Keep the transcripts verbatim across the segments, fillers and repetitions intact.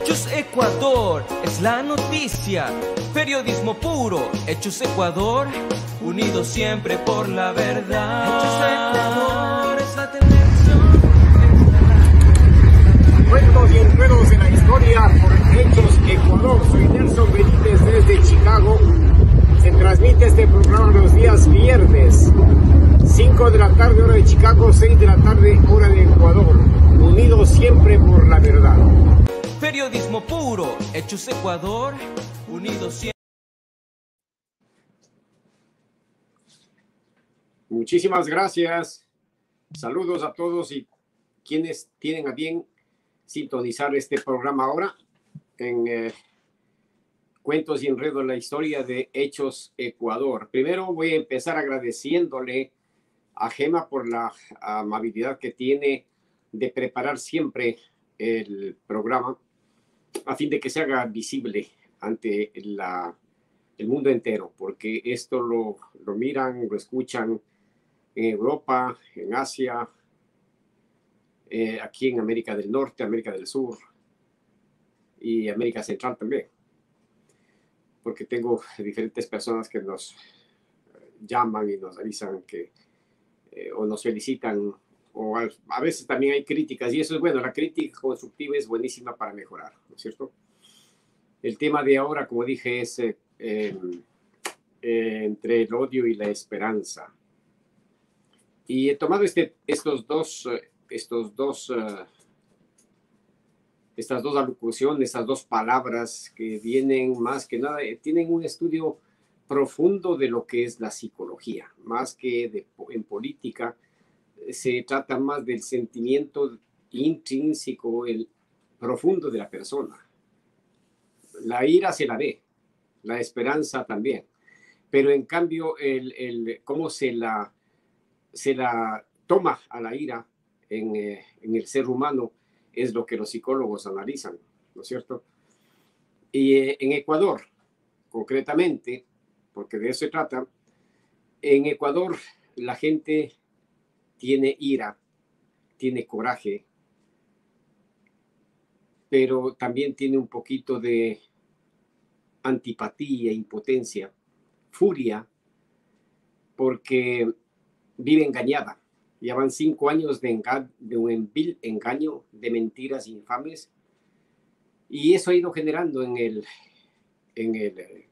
Hechos Ecuador es la noticia. Periodismo puro, Hechos Ecuador, unidos siempre por la verdad. Hechos Ecuador es la televisión. Cuentos y enredos en la historia por Hechos Ecuador. Soy Nelson Benítez desde Chicago. Se transmite este programa los días viernes, cinco de la tarde hora de Chicago, seis de la tarde hora de Ecuador. Unidos siempre por la verdad. Periodismo puro, Hechos Ecuador, unidos siempre. Muchísimas gracias. Saludos a todos y quienes tienen a bien sintonizar este programa ahora en eh, Cuentos y Enredos en la historia de Hechos Ecuador. Primero voy a empezar agradeciéndole a Gema por la amabilidad que tiene de preparar siempre el programa a fin de que se haga visible ante la, el mundo entero, porque esto lo, lo miran, lo escuchan en Europa, en Asia, eh, aquí en América del Norte, América del Sur y América Central también, porque tengo diferentes personas que nos llaman y nos avisan que eh, o nos felicitan, o a, a veces también hay críticas, y eso es bueno. La crítica constructiva es buenísima para mejorar, ¿no es cierto? El tema de ahora, como dije, es eh, eh, eh, entre el odio y la esperanza. Y he tomado este, estos dos, estos dos, uh, estas dos alocuciones, estas dos palabras que vienen más que nada, tienen un estudio profundo de lo que es la psicología, más que de, en política. Se trata más del sentimiento intrínseco, el profundo de la persona. La ira se la ve, la esperanza también, pero en cambio el, el, cómo se la, se la toma a la ira en, eh, en el ser humano es lo que los psicólogos analizan, ¿no es cierto? Y eh, en Ecuador, concretamente, porque de eso se trata, en Ecuador la gente tiene ira, tiene coraje, pero también tiene un poquito de antipatía, impotencia, furia, porque vive engañada. Ya van cinco años de, enga de un vil engaño, de mentiras infames, y eso ha ido generando en el, en el eh,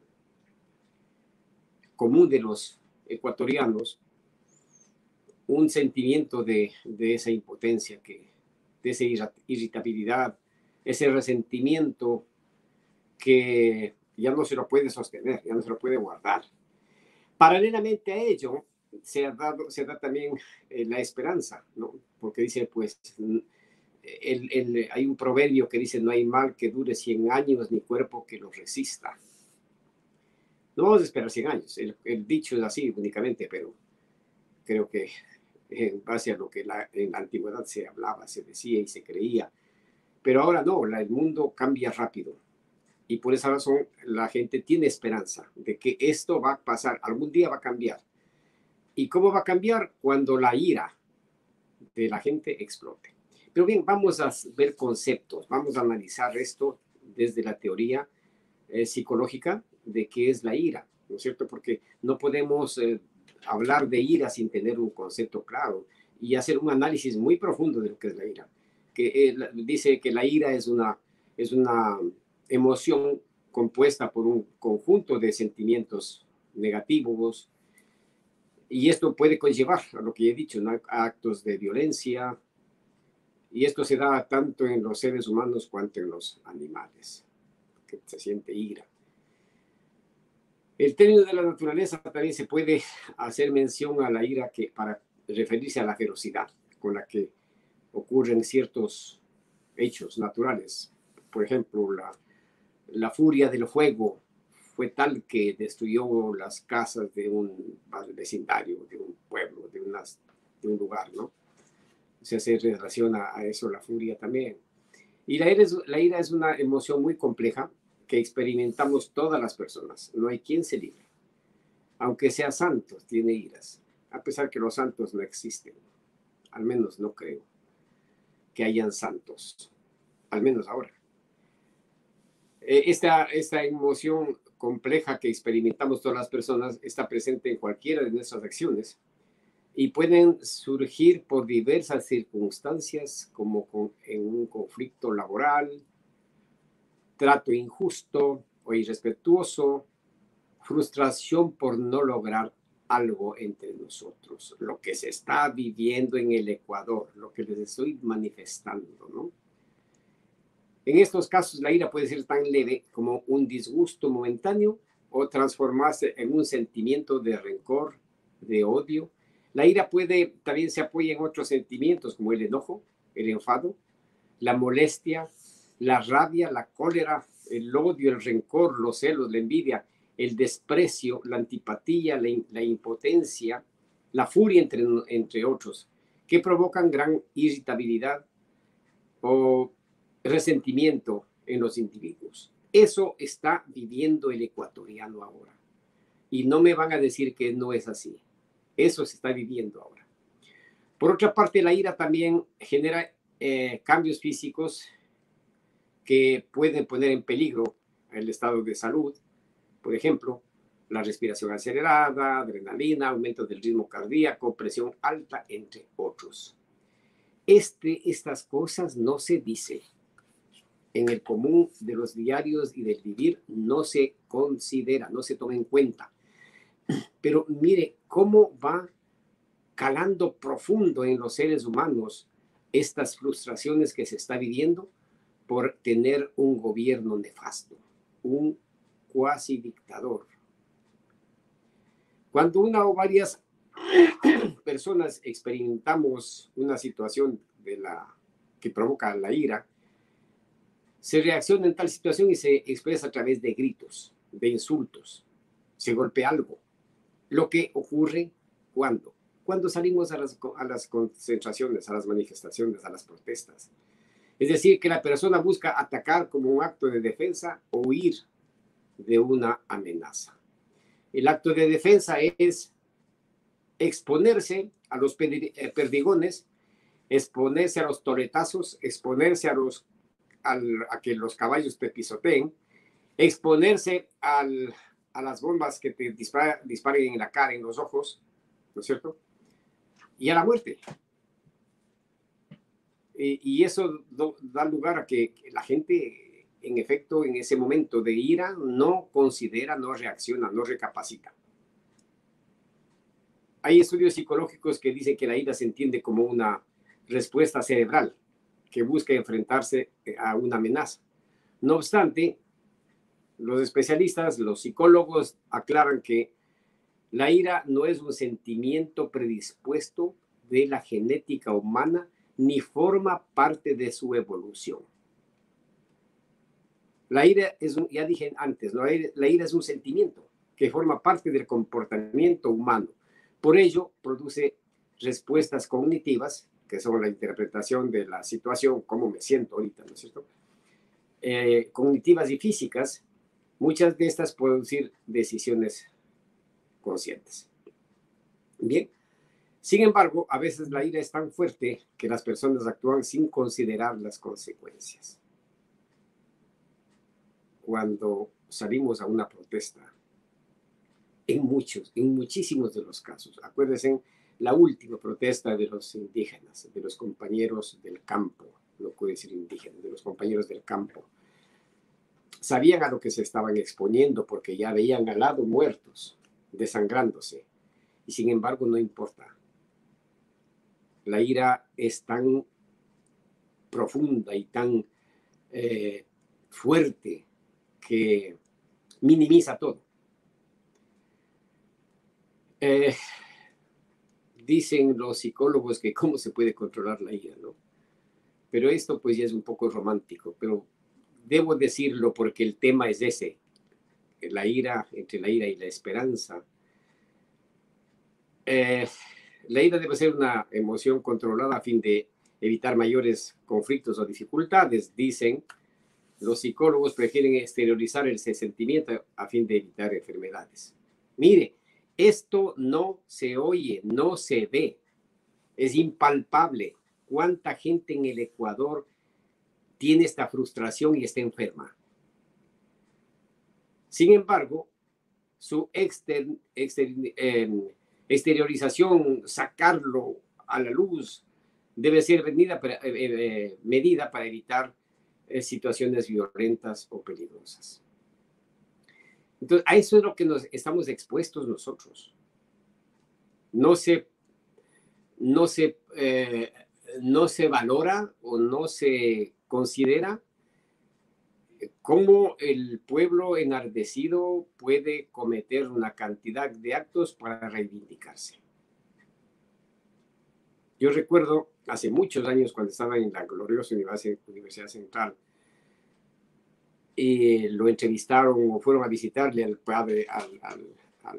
común de los ecuatorianos un sentimiento de, de esa impotencia, que, de esa irritabilidad, ese resentimiento que ya no se lo puede sostener, ya no se lo puede guardar. Paralelamente a ello, se ha dado, se da también eh, la esperanza, ¿no? Porque dice, pues, el, el, hay un proverbio que dice, no hay mal que dure cien años, ni cuerpo que lo resista. No vamos a esperar cien años, el, el dicho es así únicamente, pero creo que en base a lo que la, en la antigüedad se hablaba, se decía y se creía. Pero ahora no, la, el mundo cambia rápido. Y por esa razón la gente tiene esperanza de que esto va a pasar, algún día va a cambiar. ¿Y cómo va a cambiar? Cuando la ira de la gente explote. Pero bien, vamos a ver conceptos, vamos a analizar esto desde la teoría eh, psicológica de qué es la ira, ¿no es cierto? Porque no podemos eh, hablar de ira sin tener un concepto claro y hacer un análisis muy profundo de lo que es la ira. Que eh, dice que la ira es una, es una emoción compuesta por un conjunto de sentimientos negativos, y esto puede conllevar a lo que he dicho, ¿no? A actos de violencia, y esto se da tanto en los seres humanos cuanto en los animales, que se siente ira. El término de la naturaleza también se puede hacer mención a la ira que, para referirse a la ferocidad con la que ocurren ciertos hechos naturales. Por ejemplo, la, la furia del fuego fue tal que destruyó las casas de un vecindario, de un pueblo, de, unas, de un lugar, ¿no? O sea, se relaciona a eso la furia también. Y la ira, es, la ira es una emoción muy compleja que experimentamos todas las personas. No hay quien se libre. Aunque sea santo, tiene iras. A pesar que los santos no existen. Al menos no creo que hayan santos. Al menos ahora. esta, esta emoción compleja que experimentamos todas las personas está presente en cualquiera de nuestras acciones y pueden surgir por diversas circunstancias, como con, en un conflicto laboral, trato injusto o irrespetuoso, frustración por no lograr algo entre nosotros, lo que se está viviendo en el Ecuador, lo que les estoy manifestando, ¿no? En estos casos, la ira puede ser tan leve como un disgusto momentáneo o transformarse en un sentimiento de rencor, de odio. La ira puede también se apoya en otros sentimientos como el enojo, el enfado, la molestia, la rabia, la cólera, el odio, el rencor, los celos, la envidia, el desprecio, la antipatía, la, la impotencia, la furia, entre, entre otros, que provocan gran irritabilidad o resentimiento en los individuos. Eso está viviendo el ecuatoriano ahora. Y no me van a decir que no es así. Eso se está viviendo ahora. Por otra parte, la ira también genera eh, cambios físicos que pueden poner en peligro el estado de salud. Por ejemplo, la respiración acelerada, adrenalina, aumento del ritmo cardíaco, presión alta, entre otros. Este, estas cosas no se dicen. En el común de los diarios y del vivir no se considera, no se toma en cuenta. Pero mire cómo va calando profundo en los seres humanos estas frustraciones que se está viviendo por tener un gobierno nefasto, un cuasi dictador. Cuando una o varias personas experimentamos una situación de la, que provoca la ira, se reacciona en tal situación y se expresa a través de gritos, de insultos, se golpea algo. Lo que ocurre cuando, cuando salimos a las, a las concentraciones, a las manifestaciones, a las protestas. Es decir, que la persona busca atacar como un acto de defensa o huir de una amenaza. El acto de defensa es exponerse a los perdigones, exponerse a los toletazos, exponerse a los Al, a que los caballos te pisoteen, exponerse al, a las bombas que te dispara, disparen en la cara, en los ojos, ¿no es cierto? Y a la muerte. Y, y eso do, da lugar a que, que la gente, en efecto, en ese momento de ira, no considera, no reacciona, no recapacita. Hay estudios psicológicos que dicen que la ira se entiende como una respuesta cerebral que busca enfrentarse a una amenaza. No obstante, los especialistas, los psicólogos aclaran que la ira no es un sentimiento predispuesto de la genética humana ni forma parte de su evolución. La ira es un, ya dije antes, ¿no? La ira es un sentimiento que forma parte del comportamiento humano. Por ello, produce respuestas cognitivas, que son la interpretación de la situación, cómo me siento ahorita, ¿no es cierto? Eh, cognitivas y físicas, muchas de estas producir decisiones conscientes. Bien, sin embargo, a veces la ira es tan fuerte que las personas actúan sin considerar las consecuencias. Cuando salimos a una protesta, en muchos, en muchísimos de los casos, acuérdense, la última protesta de los indígenas, de los compañeros del campo, no puedo decir indígenas, de los compañeros del campo, sabían a lo que se estaban exponiendo porque ya veían al lado muertos, desangrándose, y sin embargo no importa. La ira es tan profunda y tan eh, fuerte que minimiza todo. Eh, dicen los psicólogos que cómo se puede controlar la ira, ¿no? Pero esto pues ya es un poco romántico, pero debo decirlo porque el tema es ese, la ira, entre la ira y la esperanza. Eh, la ira debe ser una emoción controlada a fin de evitar mayores conflictos o dificultades. Dicen los psicólogos prefieren exteriorizar ese sentimiento a fin de evitar enfermedades. Mire, esto no se oye, no se ve, es impalpable. ¿Cuánta gente en el Ecuador tiene esta frustración y está enferma? Sin embargo, su exter, exter, eh, exteriorización, sacarlo a la luz, debe ser medida para, eh, eh, medida para evitar eh, situaciones violentas o peligrosas. Entonces, a eso es lo que nos estamos expuestos nosotros. No se, no se, eh, no se valora o no se considera cómo el pueblo enardecido puede cometer una cantidad de actos para reivindicarse. Yo recuerdo hace muchos años cuando estaba en la gloriosa Universidad Central y lo entrevistaron o fueron a visitarle al padre, al, al, al,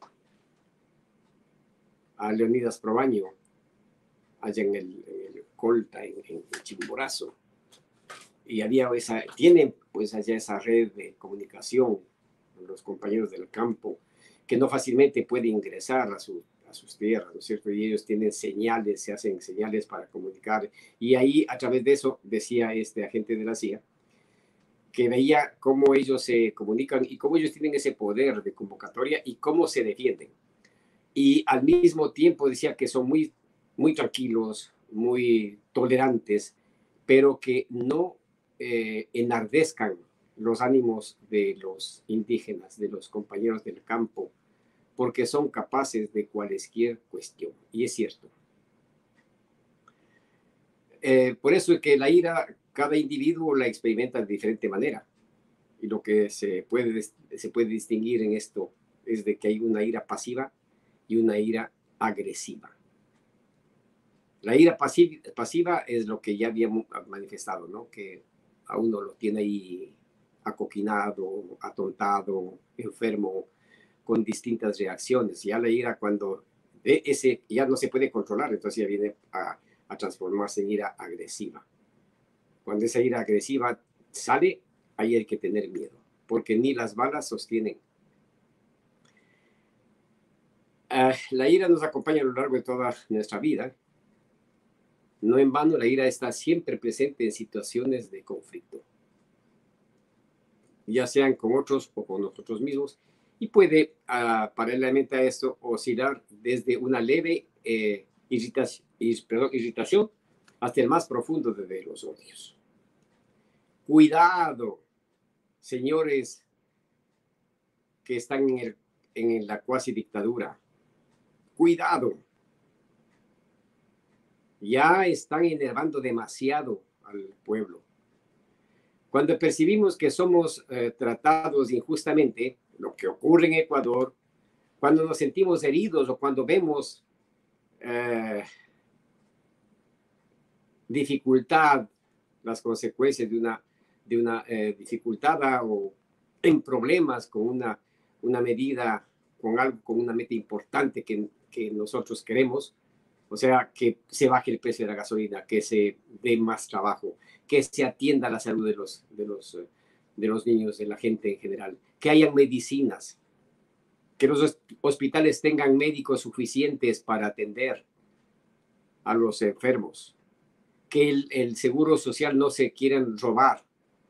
a Leonidas Probaño, allá en el, en el Colta, en, en Chimborazo. Y había esa, tienen pues allá esa red de comunicación, los compañeros del campo, que no fácilmente puede ingresar a, su, a sus tierras, ¿no es cierto? Y ellos tienen señales, se hacen señales para comunicar. Y ahí, a través de eso, decía este agente de la C I A, que veía cómo ellos se comunican y cómo ellos tienen ese poder de convocatoria y cómo se defienden. Y al mismo tiempo decía que son muy, muy tranquilos, muy tolerantes, pero que no eh, enardezcan los ánimos de los indígenas, de los compañeros del campo, porque son capaces de cualquier cuestión. Y es cierto. Eh, por eso es que la ira, cada individuo la experimenta de diferente manera. Y lo que se puede, se puede distinguir en esto es de que hay una ira pasiva y una ira agresiva. La ira pasiva, pasiva es lo que ya habíamos manifestado, ¿no? Que a uno lo tiene ahí acoquinado, atontado, enfermo, con distintas reacciones. Ya la ira, cuando de ese ya no se puede controlar, entonces ya viene a, a transformarse en ira agresiva. Cuando esa ira agresiva sale, ahí hay que tener miedo, porque ni las balas sostienen. Uh, la ira nos acompaña a lo largo de toda nuestra vida. No en vano, la ira está siempre presente en situaciones de conflicto, ya sean con otros o con nosotros mismos, y puede, uh, paralelamente a esto, oscilar desde una leve eh, irritación, perdón, irritación hasta el más profundo de los odios. Cuidado, señores que están en, el, en la cuasi dictadura. Cuidado. Ya están enervando demasiado al pueblo. Cuando percibimos que somos eh, tratados injustamente, lo que ocurre en Ecuador, cuando nos sentimos heridos o cuando vemos eh, dificultad, las consecuencias de una, de una eh, dificultad o en problemas con una, una medida, con algo, con una meta importante que, que nosotros queremos, o sea, que se baje el precio de la gasolina, que se dé más trabajo, que se atienda la salud de los, de los, de los niños, de la gente en general, que hayan medicinas, que los hospitales tengan médicos suficientes para atender a los enfermos, que el, el seguro social no se quieran robar,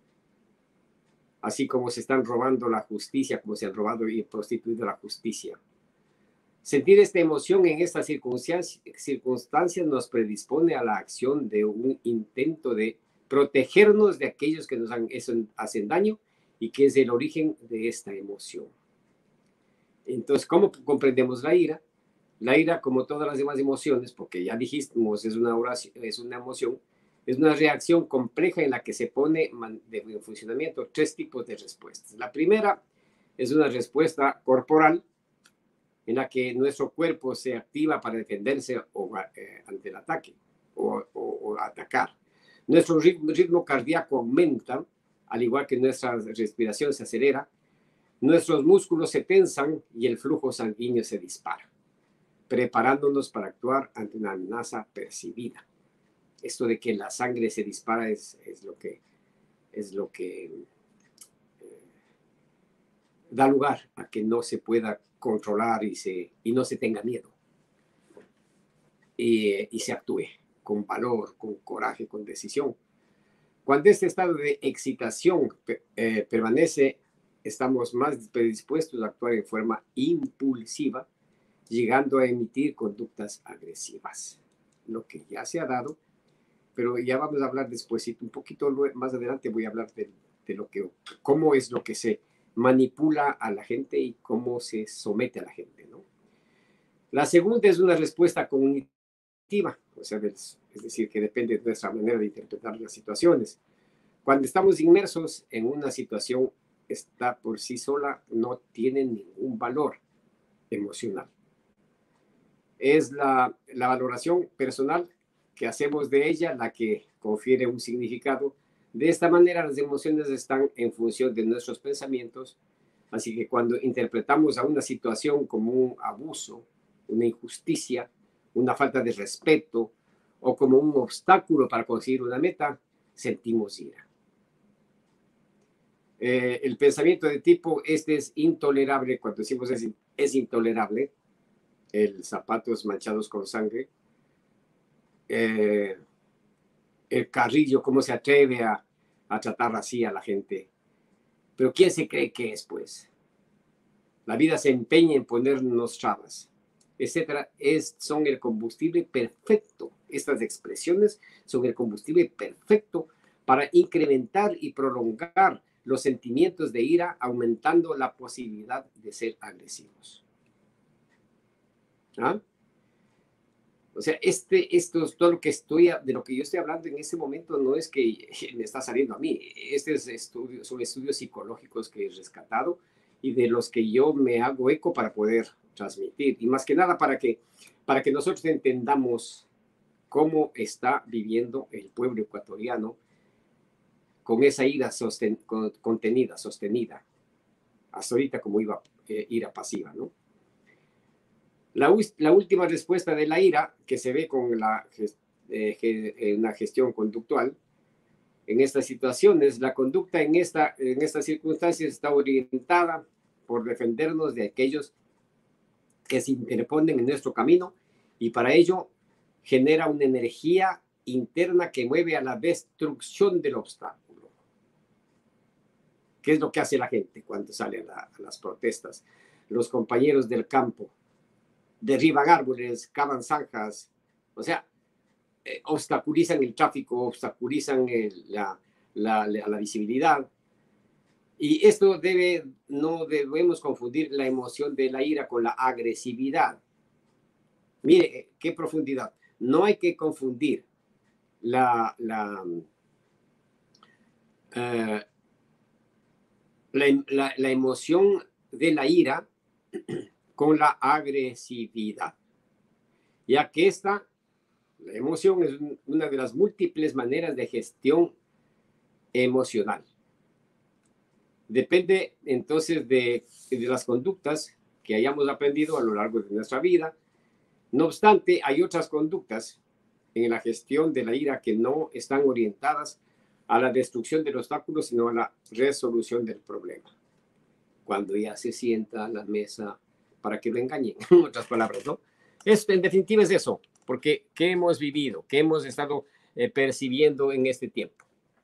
así como se están robando la justicia, como se han robado y prostituido la justicia. Sentir esta emoción en estas circunstancias, circunstancias nos predispone a la acción de un intento de protegernos de aquellos que nos han, hacen daño y que es el origen de esta emoción. Entonces, ¿cómo comprendemos la ira? La ira, como todas las demás emociones, porque ya dijimos, es una, oración, es una emoción, es una reacción compleja en la que se pone en funcionamiento tres tipos de respuestas. La primera es una respuesta corporal, en la que nuestro cuerpo se activa para defenderse o, eh, ante el ataque o, o, o atacar. Nuestro ritmo, ritmo cardíaco aumenta, al igual que nuestra respiración se acelera, nuestros músculos se tensan y el flujo sanguíneo se dispara, preparándonos para actuar ante una amenaza percibida. Esto de que la sangre se dispara es, es lo que, es lo que eh, da lugar a que no se pueda controlar y, se, y no se tenga miedo y, y se actúe con valor, con coraje, con decisión. Cuando este estado de excitación eh, permanece estamos más predispuestos a actuar en forma impulsiva, llegando a emitir conductas agresivas, lo que ya se ha dado, pero ya vamos a hablar después, un poquito más adelante voy a hablar de, de lo que, cómo es lo que se manipula a la gente y cómo se somete a la gente, ¿no? La segunda es una respuesta cognitiva, o sea, es, es decir, que depende de nuestra manera de interpretar las situaciones. Cuando estamos inmersos en una situación, está por sí sola, no tiene ningún valor emocional. Es la, la valoración personal que hacemos de ella la que confiere un significado. De esta manera, las emociones están en función de nuestros pensamientos, así que cuando interpretamos a una situación como un abuso, una injusticia, una falta de respeto o como un obstáculo para conseguir una meta, sentimos ira. Eh, el pensamiento de tipo, este es intolerable, cuando decimos es, es intolerable, el zapatos manchados con sangre, eh, el carrillo, cómo se atreve a, a tratar así a la gente. Pero ¿quién se cree que es, pues? La vida se empeña en ponernos trabas, etcétera. Es, son el combustible perfecto. Estas expresiones son el combustible perfecto para incrementar y prolongar los sentimientos de ira, aumentando la posibilidad de ser agresivos. ¿Ah? O sea, este, esto es todo lo que estoy, de lo que yo estoy hablando en este momento no es que me está saliendo a mí. Estos estudios son estudios psicológicos que he rescatado y de los que yo me hago eco para poder transmitir. Y más que nada para que, para que nosotros entendamos cómo está viviendo el pueblo ecuatoriano con esa ira sosten, con, contenida, sostenida. Hasta ahorita como iba eh, ira pasiva, ¿no? La, la última respuesta de la ira, que se ve con la, eh, una gestión conductual, en estas situaciones, la conducta en, esta, en estas circunstancias está orientada por defendernos de aquellos que se interponen en nuestro camino y para ello genera una energía interna que mueve a la destrucción del obstáculo. ¿Qué es lo que hace la gente cuando sale a, la, a las protestas? Los compañeros del campo derriban árboles, cavan zanjas, o sea, eh, obstaculizan el tráfico, obstaculizan el, la, la, la, la visibilidad. Y esto debe, no debemos confundir la emoción de la ira con la agresividad. Mire, qué profundidad. No hay que confundir la, la, uh, la, la, la emoción de la ira con la agresividad, ya que esta, la emoción es una de las múltiples maneras de gestión emocional. Depende entonces de, de las conductas que hayamos aprendido a lo largo de nuestra vida. No obstante, hay otras conductas en la gestión de la ira que no están orientadas a la destrucción del obstáculo, sino a la resolución del problema. Cuando ya se sienta a la mesa para que lo engañen, en otras palabras, ¿no? Esto, en definitiva, es eso, porque ¿qué hemos vivido? ¿Qué hemos estado eh, percibiendo en este tiempo?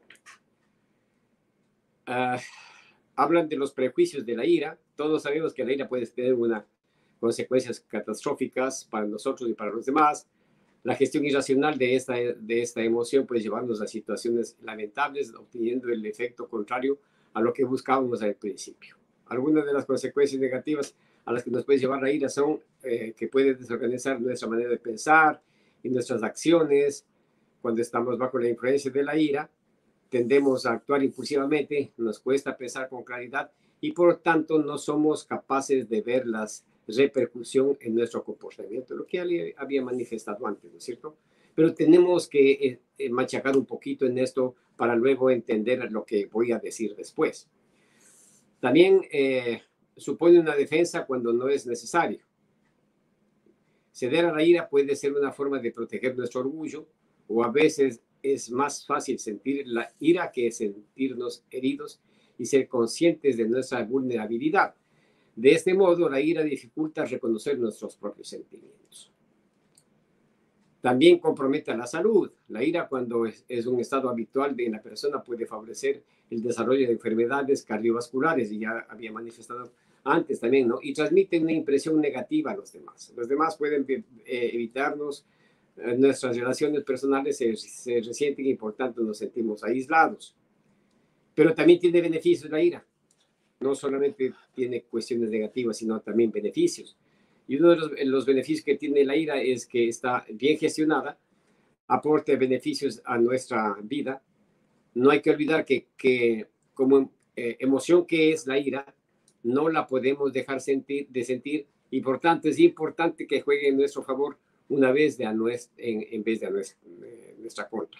Uh, hablan de los prejuicios de la ira. Todos sabemos que la ira puede tener unas consecuencias catastróficas para nosotros y para los demás. La gestión irracional de esta, de esta emoción puede llevarnos a situaciones lamentables, obteniendo el efecto contrario a lo que buscábamos al principio. Algunas de las consecuencias negativas a las que nos puede llevar la ira son eh, que puede desorganizar nuestra manera de pensar y nuestras acciones. Cuando estamos bajo la influencia de la ira, tendemos a actuar impulsivamente, nos cuesta pensar con claridad y por lo tanto no somos capaces de ver las repercusiones en nuestro comportamiento, lo que había manifestado antes, ¿no es cierto? Pero tenemos que eh, machacar un poquito en esto para luego entender lo que voy a decir después. También eh, supone una defensa cuando no es necesario. Ceder a la ira puede ser una forma de proteger nuestro orgullo, o a veces es más fácil sentir la ira que sentirnos heridos y ser conscientes de nuestra vulnerabilidad. De este modo, la ira dificulta reconocer nuestros propios sentimientos. También compromete a la salud. La ira, cuando es, es un estado habitual de la persona, puede favorecer el desarrollo de enfermedades cardiovasculares, y ya había manifestado antes también, ¿no? Y transmite una impresión negativa a los demás. Los demás pueden eh, evitarnos, eh, nuestras relaciones personales se, se resienten y por tanto nos sentimos aislados. Pero también tiene beneficios la ira. No solamente tiene cuestiones negativas, sino también beneficios. Y uno de los, los beneficios que tiene la ira es que está bien gestionada, aporta beneficios a nuestra vida. No hay que olvidar que, que como eh, emoción que es la ira, no la podemos dejar sentir, de sentir, y por tanto es importante que juegue en nuestro favor una vez de a nuestra, en, en vez de a nuestra, eh, nuestra contra.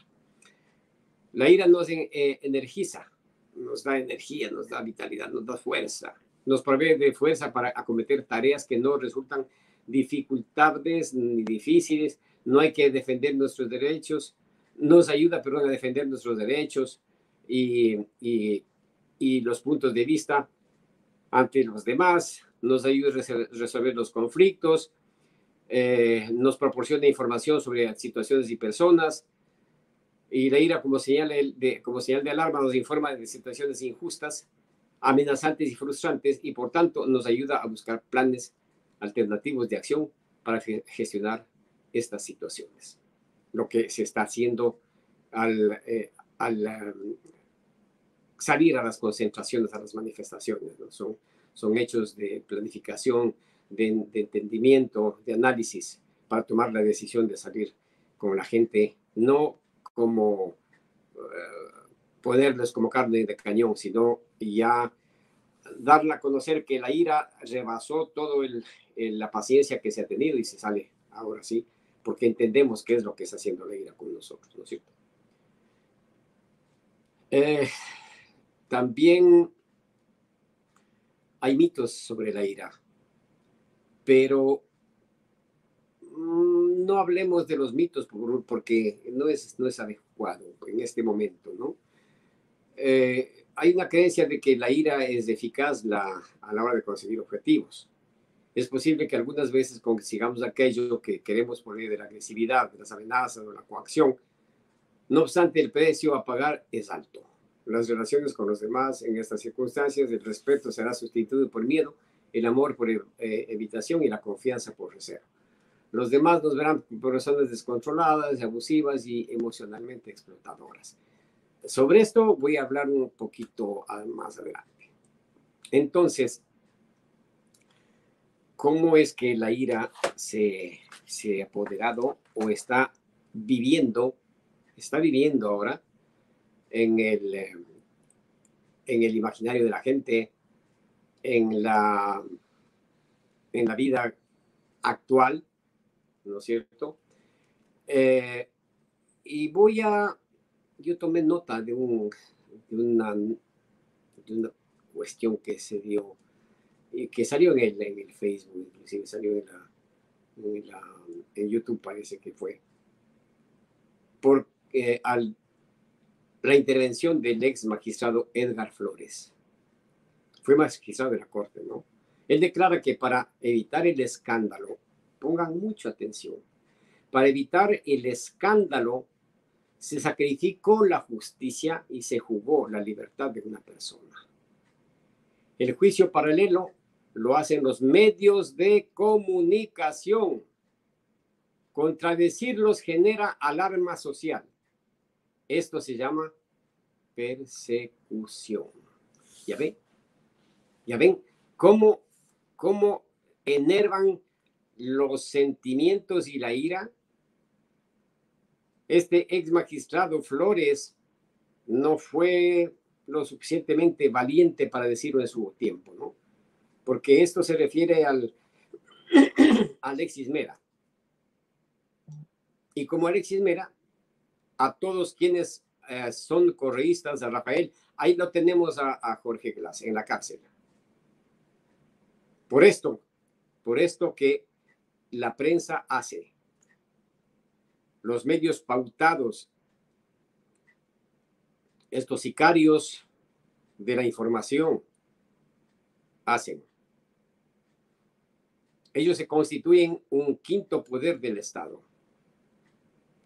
La ira nos eh, energiza, nos da energía, nos da vitalidad, nos da fuerza, nos provee de fuerza para acometer tareas que no resultan dificultades ni difíciles. No hay que defender nuestros derechos, nos ayuda, perdón, a defender nuestros derechos y, y, y los puntos de vista ante los demás, nos ayuda a resolver los conflictos, eh, nos proporciona información sobre situaciones y personas. Y la ira, como señal de, como señal de alarma, nos informa de situaciones injustas, amenazantes y frustrantes, y por tanto nos ayuda a buscar planes alternativos de acción para gestionar estas situaciones. Lo que se está haciendo al, eh, al um, salir a las concentraciones, a las manifestaciones, ¿no? Son, son hechos de planificación, de, de entendimiento, de análisis, para tomar la decisión de salir con la gente, no como uh, ponerles como carne de cañón, sino ya darle a conocer que la ira rebasó toda la paciencia que se ha tenido y se sale ahora sí, porque entendemos qué es lo que está haciendo la ira con nosotros, ¿no es cierto? Eh, también hay mitos sobre la ira, pero mmm, no hablemos de los mitos porque no es, no es adecuado en este momento, ¿no? Eh, hay una creencia de que la ira es eficaz la, a la hora de conseguir objetivos. Es posible que algunas veces consigamos aquello que queremos por medio de la agresividad, de las amenazas o la coacción. No obstante, el precio a pagar es alto. Las relaciones con los demás en estas circunstancias, el respeto será sustituido por miedo, el amor por eh, evitación y la confianza por reserva. Los demás nos verán por personas descontroladas, abusivas y emocionalmente explotadoras. Sobre esto voy a hablar un poquito más adelante. Entonces, ¿cómo es que la ira se, se ha apoderado o está viviendo, está viviendo ahora en el, en el imaginario de la gente, en la, en la vida actual, ¿no es cierto? Eh, y voy a, yo tomé nota de, un, de, una, de una cuestión que se dio, que salió en el, en el Facebook, inclusive salió en, la, en, la, en YouTube, parece que fue, por eh, al, la intervención del ex magistrado Edgar Flores. Fue magistrado de la Corte, ¿no? Él declara que para evitar el escándalo, pongan mucha atención, para evitar el escándalo se sacrificó la justicia y se jugó la libertad de una persona. El juicio paralelo lo hacen los medios de comunicación. Contradecirlos genera alarma social. Esto se llama persecución. ¿Ya ven? ¿Ya ven cómo, cómo enervan los sentimientos y la ira? Este ex magistrado Flores no fue lo suficientemente valiente para decirlo en su tiempo, ¿no? Porque esto se refiere al Alexis Mera. Y como Alexis Mera, a todos quienes eh, son correístas, a Rafael, ahí lo tenemos a, a Jorge Glass en la cárcel. Por esto, por esto que la prensa hace, los medios pautados, estos sicarios de la información hacen. Ellos se constituyen un quinto poder del Estado.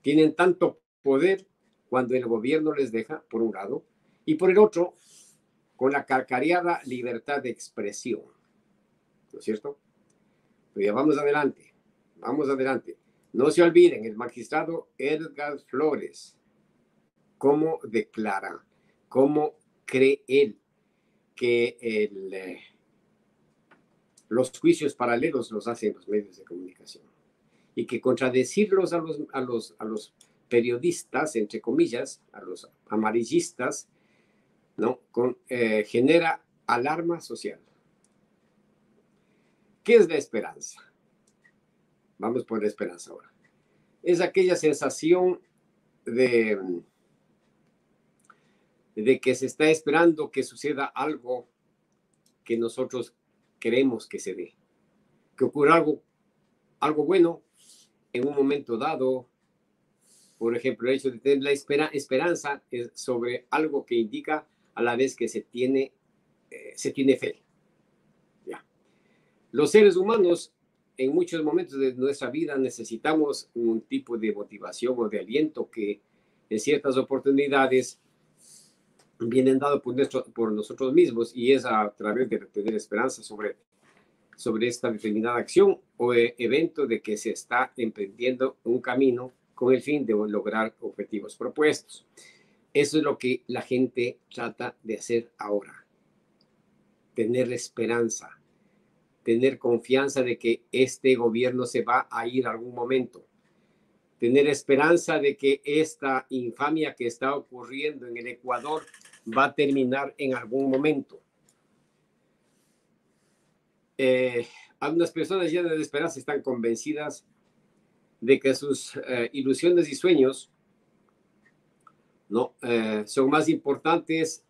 Tienen tanto poder cuando el gobierno les deja, por un lado, y por el otro, con la cacareada libertad de expresión. ¿No es cierto? Pero ya vamos adelante, vamos adelante. No se olviden, el magistrado Edgar Flores, cómo declara, cómo cree él que el, eh, los juicios paralelos los hacen los medios de comunicación. Y que contradecirlos a los, a los, a los periodistas, entre comillas, a los amarillistas, ¿no? Con, eh, genera alarma social. ¿Qué es la esperanza? Vamos por la esperanza ahora. Es aquella sensación de, de que se está esperando que suceda algo que nosotros queremos que se dé. Que ocurra algo, algo bueno en un momento dado. Por ejemplo, el hecho de tener la espera, esperanza es sobre algo que indica a la vez que se tiene, eh, se tiene fe. Ya. Los seres humanos en muchos momentos de nuestra vida necesitamos un tipo de motivación o de aliento que en ciertas oportunidades vienen dados por, nuestro, por nosotros mismos, y es a través de tener esperanza sobre, sobre esta determinada acción o eh, evento de que se está emprendiendo un camino con el fin de lograr objetivos propuestos. Eso es lo que la gente trata de hacer ahora. Tener esperanza, tener confianza de que este gobierno se va a ir algún momento, tener esperanza de que esta infamia que está ocurriendo en el Ecuador va a terminar en algún momento. Eh, algunas personas llenas de esperanza están convencidas de que sus eh, ilusiones y sueños no eh, son más importantes,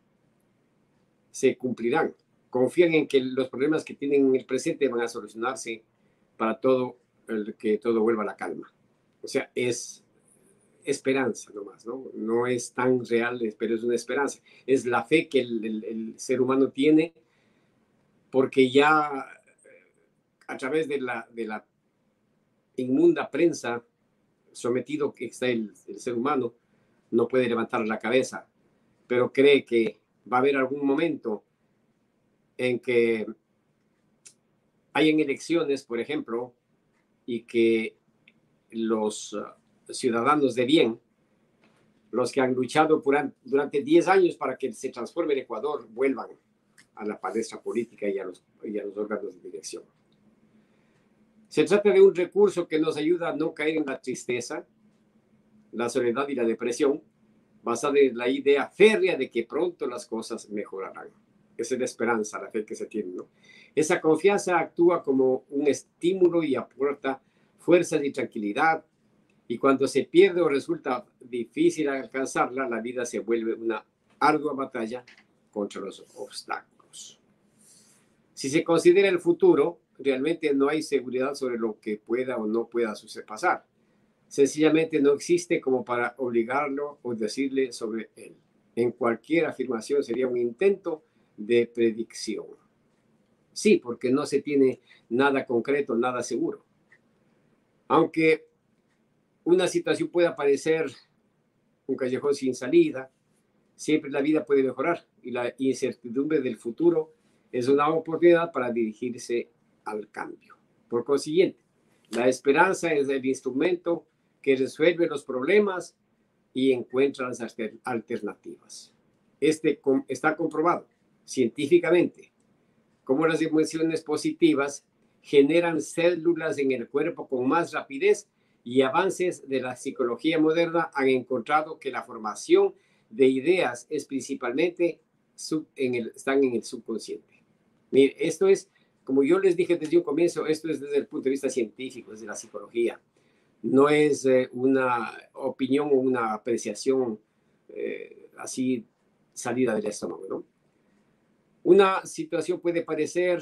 se cumplirán. Confían en que los problemas que tienen en el presente van a solucionarse para todo el, que todo vuelva a la calma. O sea, es esperanza nomás, ¿no? No es tan real, pero es una esperanza. Es la fe que el, el, el ser humano tiene, porque ya a través de la, de la inmunda prensa sometido que está el, el ser humano, no puede levantar la cabeza, pero cree que va a haber algún momento en que hayan elecciones, por ejemplo, y que los uh, ciudadanos de bien, los que han luchado por, durante diez años para que se transforme el Ecuador, vuelvan a la palestra política y a los, y a los órganos de dirección. Se trata de un recurso que nos ayuda a no caer en la tristeza, la soledad y la depresión, basada en la idea férrea de que pronto las cosas mejorarán. Esa es la esperanza, la fe que se tiene, ¿no? Esa confianza actúa como un estímulo y aporta fuerzas y tranquilidad, y cuando se pierde o resulta difícil alcanzarla, la vida se vuelve una ardua batalla contra los obstáculos. Si se considera el futuro, realmente no hay seguridad sobre lo que pueda o no pueda suceder, pasar. Sencillamente no existe como para obligarlo o decirle sobre él. En cualquier afirmación sería un intento de predicción. Sí, porque no se tiene nada concreto, nada seguro. Aunque una situación pueda parecer un callejón sin salida, siempre la vida puede mejorar, y la incertidumbre del futuro es una oportunidad para dirigirse al cambio. Por consiguiente, la esperanza es el instrumento que resuelve los problemas y encuentra las alternativas. Este está comprobado científicamente cómo las emociones positivas generan células en el cuerpo con más rapidez, y avances de la psicología moderna han encontrado que la formación de ideas es principalmente sub, en el, están en el subconsciente. Mire, esto es, como yo les dije desde un comienzo, esto es desde el punto de vista científico, desde la psicología. No es eh, una opinión o una apreciación eh, así salida del estómago, ¿no? Una situación puede parecer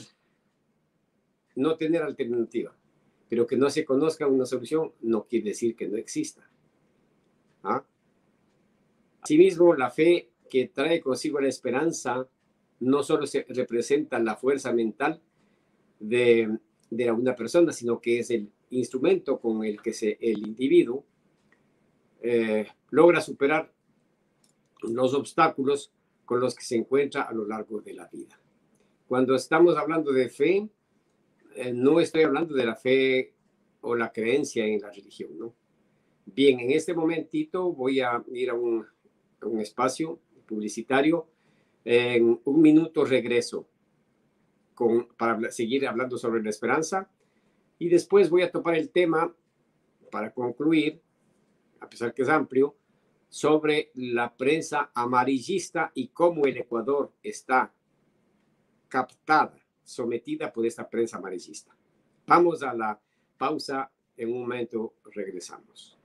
no tener alternativa, pero que no se conozca una solución no quiere decir que no exista. ¿Ah? Asimismo, la fe que trae consigo la esperanza no solo se representa la fuerza mental de, de una persona, sino que es el instrumento con el que se, el individuo eh, logra superar los obstáculos con los que se encuentra a lo largo de la vida. Cuando estamos hablando de fe, eh, no estoy hablando de la fe o la creencia en la religión, ¿no? Bien, en este momentito voy a ir a un, a un espacio publicitario. En un minuto regreso con, para seguir hablando sobre la esperanza, y después voy a topar el tema, para concluir, a pesar que es amplio, sobre la prensa amarillista y cómo el Ecuador está captada, sometida por esta prensa amarillista. Vamos a la pausa, en un momento regresamos.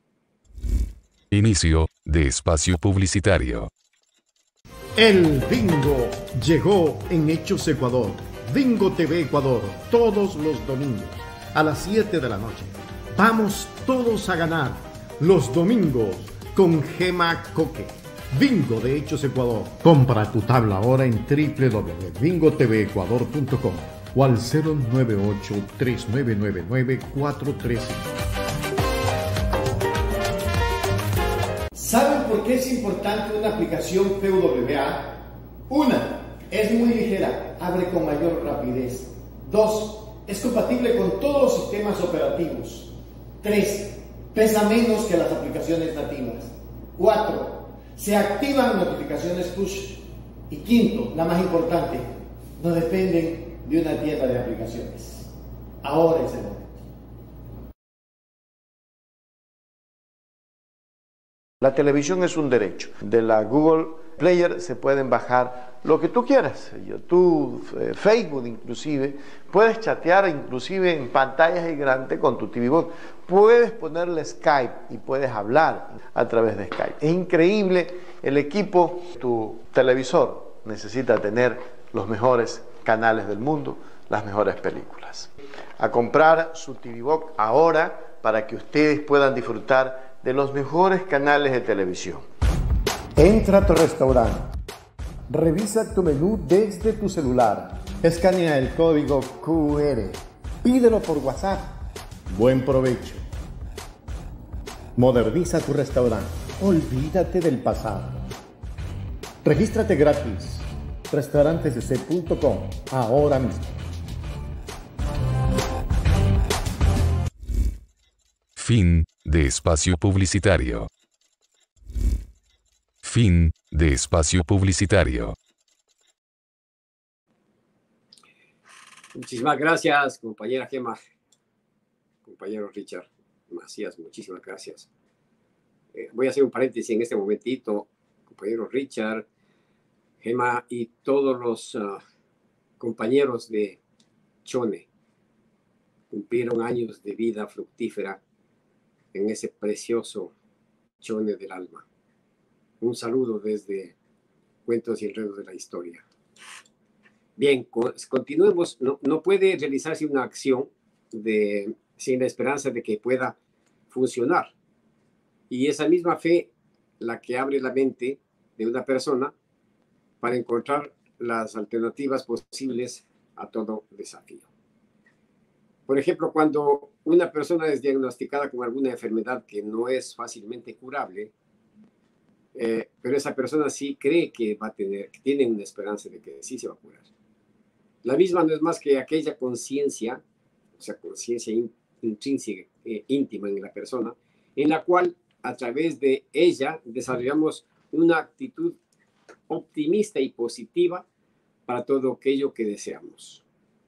Inicio de espacio publicitario. El bingo llegó en Hechos Ecuador. Bingo T V Ecuador, todos los domingos a las siete de la noche. Vamos todos a ganar los domingos con Gema Coque. Bingo de Hechos Ecuador. Compra tu tabla ahora en w w w punto bingo t v ecuador punto com o al cero nueve ocho, tres nueve nueve nueve, cuatro tres cinco. ¿Saben por qué es importante una aplicación P W A? Una, es muy ligera, abre con mayor rapidez. Dos, es compatible con todos los sistemas operativos. Tres, pesa menos que las aplicaciones nativas. Cuatro, se activan notificaciones push. Y quinto, la más importante, no dependen de una tienda de aplicaciones. Ahora es el momento. La televisión es un derecho. De la Google Player se pueden bajar lo que tú quieras, YouTube, eh, Facebook inclusive. Puedes chatear inclusive en pantalla gigante con tu T V Box. Puedes ponerle Skype y puedes hablar a través de Skype. Es increíble el equipo. Tu televisor necesita tener los mejores canales del mundo, las mejores películas. A comprar su T V Box ahora para que ustedes puedan disfrutar de los mejores canales de televisión. Entra a tu restaurante, revisa tu menú desde tu celular, escanea el código Q R, pídelo por WhatsApp. Buen provecho. Moderniza tu restaurante, olvídate del pasado. Regístrate gratis, restaurantes d c punto com, ahora mismo. Fin de espacio publicitario. Fin de espacio publicitario. Muchísimas gracias, compañera Gema. Compañero Richard Macías, muchísimas gracias. Eh, voy a hacer un paréntesis en este momentito. Compañero Richard, Gema y todos los uh, compañeros de Chone cumplieron años de vida fructífera en ese precioso Chone del alma. Un saludo desde Cuentos y Enredos de la Historia. Bien, continuemos. No, no puede realizarse una acción de, sin la esperanza de que pueda funcionar. Y esa misma fe la que abre la mente de una persona para encontrar las alternativas posibles a todo desafío. Por ejemplo, cuando una persona es diagnosticada con alguna enfermedad que no es fácilmente curable, eh, pero esa persona sí cree que va a tener, que tiene una esperanza de que sí se va a curar. La misma no es más que aquella conciencia, o sea, conciencia in, intrínseca, eh, íntima en la persona, en la cual a través de ella desarrollamos una actitud optimista y positiva para todo aquello que deseamos.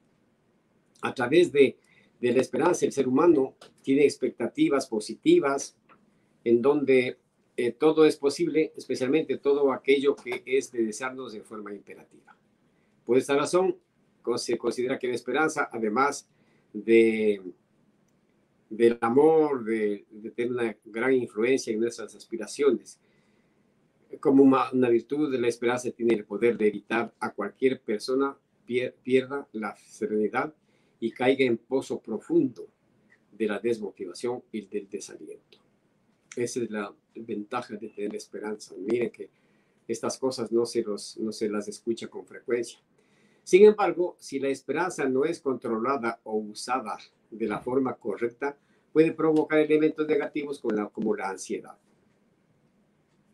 A través de de la esperanza, el ser humano tiene expectativas positivas en donde eh, todo es posible, especialmente todo aquello que es de desearnos de forma imperativa. Por esta razón, se considera que la esperanza, además de, del amor, de, de tener una gran influencia en nuestras aspiraciones, como una, una virtud de la esperanza tiene el poder de evitar a cualquier persona pier, pierda la serenidad y caiga en pozo profundo de la desmotivación y del desaliento. Esa es la ventaja de tener esperanza. Miren que estas cosas no se, los, no se las escucha con frecuencia. Sin embargo, si la esperanza no es controlada o usada de la forma correcta, puede provocar elementos negativos como la, como la ansiedad.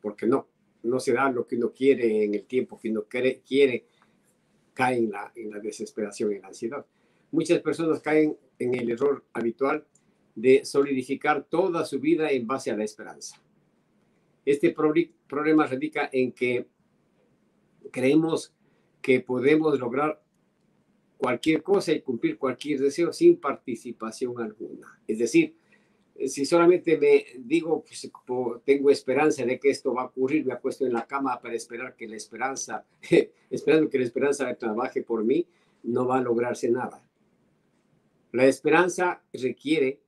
porque no, no se da lo que uno quiere en el tiempo que uno quiere, quiere cae en la, en la desesperación, en la ansiedad. Muchas personas caen en el error habitual de solidificar toda su vida en base a la esperanza. Este problema radica en que creemos que podemos lograr cualquier cosa y cumplir cualquier deseo sin participación alguna. Es decir, si solamente me digo, pues, tengo esperanza de que esto va a ocurrir, me acuesto en la cama para esperar que la esperanza, esperando que la esperanza trabaje por mí, no va a lograrse nada. La esperanza requiere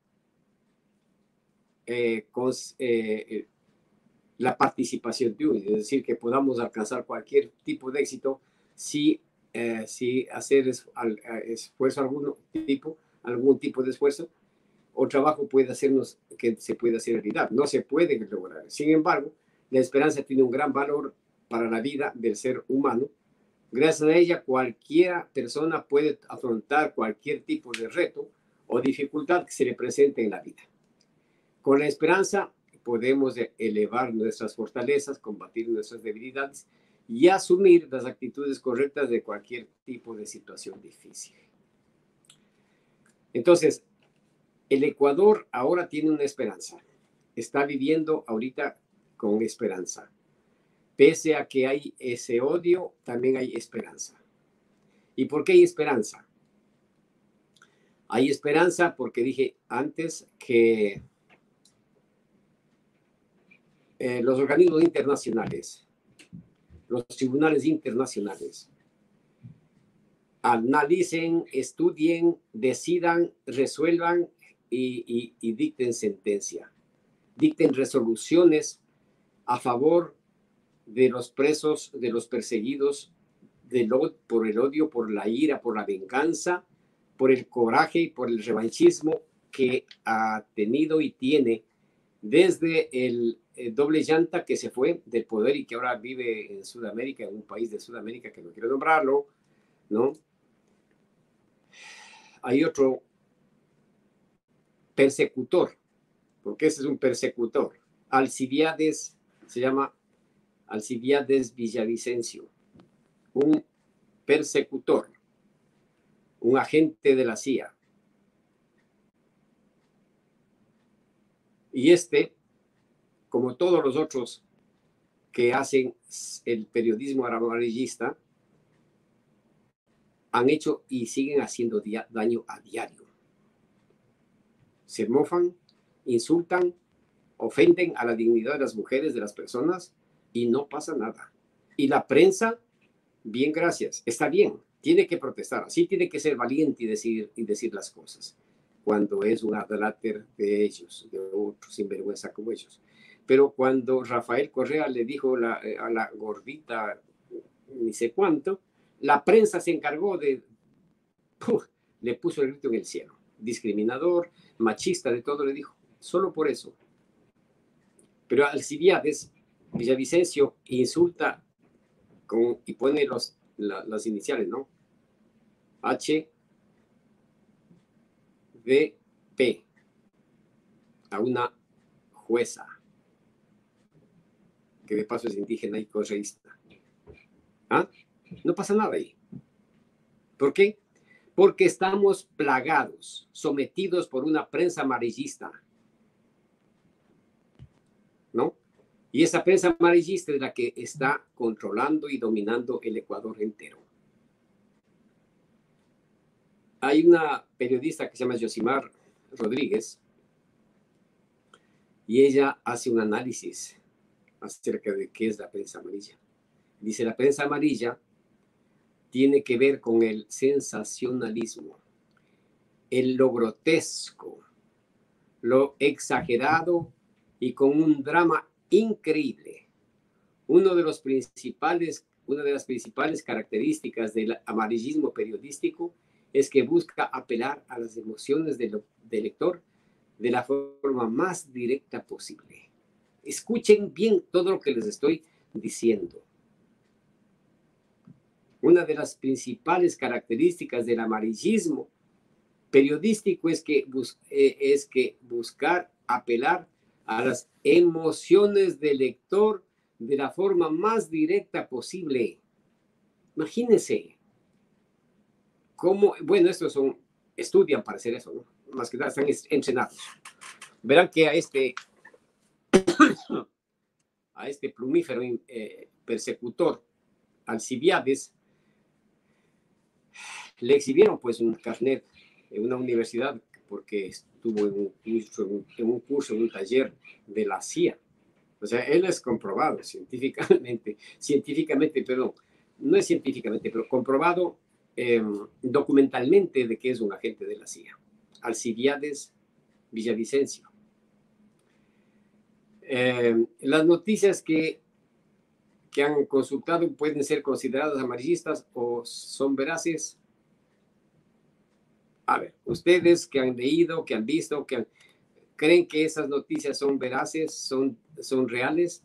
eh, con, eh, la participación de uno, es decir, que podamos alcanzar cualquier tipo de éxito si, eh, si hacer es, al, esfuerzo algún tipo, algún tipo de esfuerzo o trabajo puede hacernos que se pueda hacer realidad. No se puede lograr. Sin embargo, la esperanza tiene un gran valor para la vida del ser humano. Gracias a ella, cualquier persona puede afrontar cualquier tipo de reto o dificultad que se le presente en la vida. Con la esperanza podemos elevar nuestras fortalezas, combatir nuestras debilidades y asumir las actitudes correctas de cualquier tipo de situación difícil. Entonces, el Ecuador ahora tiene una esperanza. Está viviendo ahorita con esperanza. Pese a que hay ese odio, también hay esperanza. ¿Y por qué hay esperanza? Hay esperanza porque dije antes que eh, los organismos internacionales, los tribunales internacionales, analicen, estudien, decidan, resuelvan y, y, y dicten sentencia. Dicten resoluciones a favor de los presos, de los perseguidos, de lo, por el odio, por la ira, por la venganza, por el coraje y por el revanchismo que ha tenido y tiene desde el, el doble llanta que se fue del poder y que ahora vive en Sudamérica, en un país de Sudamérica que no quiero nombrarlo, ¿no? Hay otro persecutor, porque ese es un persecutor. Alcibiades, se llama Alcibiades Villavicencio, un persecutor, un agente de la C I A. Y este, como todos los otros que hacen el periodismo amarillista, han hecho y siguen haciendo daño a diario. Se mofan, insultan, ofenden a la dignidad de las mujeres, de las personas, y no pasa nada. Y la prensa, bien, gracias, está bien, tiene que protestar, así tiene que ser valiente y decir, y decir las cosas, cuando es un adláter de ellos, de otros sinvergüenza como ellos. Pero cuando Rafael Correa le dijo la, a la gordita, ni sé cuánto, la prensa se encargó de, ¡puf!, le puso el grito en el cielo. Discriminador, machista, de todo le dijo, solo por eso. Pero Alcibiades Villavicencio insulta con, y pone los, la, las iniciales, ¿no? H V P a una jueza, que de paso es indígena y correísta. ¿Ah? No pasa nada ahí. ¿Por qué? Porque estamos plagados, sometidos por una prensa amarillista, ¿no? Y esa prensa amarillista es la que está controlando y dominando el Ecuador entero. Hay una periodista que se llama Yosimar Rodríguez y ella hace un análisis acerca de qué es la prensa amarilla. Dice, la prensa amarilla tiene que ver con el sensacionalismo, el lo grotesco, lo exagerado y con un drama increíble. Uno de los principales, una de las principales características del amarillismo periodístico es que busca apelar a las emociones del, del lector de la forma más directa posible. Escuchen bien todo lo que les estoy diciendo. Una de las principales características del amarillismo periodístico es que, bus eh, es que buscar apelar a las emociones del lector de la forma más directa posible. Imagínense cómo, bueno, estos son, estudian para hacer eso, ¿no? Más que nada están entrenados. Verán que a este, a este plumífero eh, persecutor, Alcibiades, le exhibieron pues un carnet en una universidad porque estuvo en un curso, en un, curso, en un taller de la C I A. O sea, él es comprobado científicamente, científicamente, perdón, no es científicamente, pero comprobado eh, documentalmente de que es un agente de la C I A. Alcibiades Villavicencio. Eh, las noticias que, que han consultado pueden ser consideradas amarillistas o son veraces. A ver, ustedes que han leído, que han visto, que han, creen que esas noticias son veraces, son, son reales.